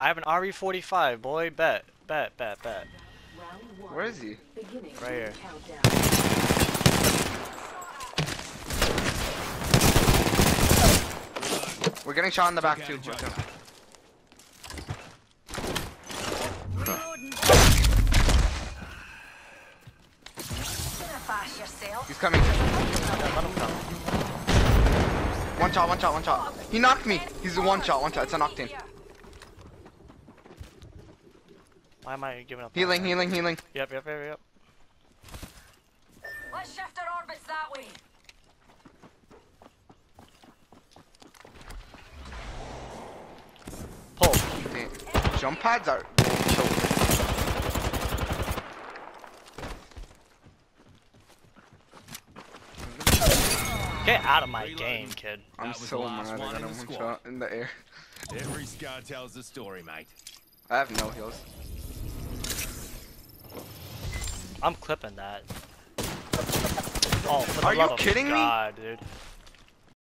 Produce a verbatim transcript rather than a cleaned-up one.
I have an R E forty-five, boy. Bet, bet, bet, bet. Where is he? Right here. We're getting shot in the back too. He's coming. One shot, one shot, one shot. He knocked me. He's a one shot, one shot. It's a octane. Why am I giving up? Healing, healing, healing. Yep, yep, yep, yep. Let's shift our orbits that way. Pull. Damn. Jump pads are so. Get out of my game, kid. I'm so mad I got a one shot in the air. Every scar tells the story, mate. I have no heals. I'm clipping that. Oh, for the Are you love of kidding me? God, dude.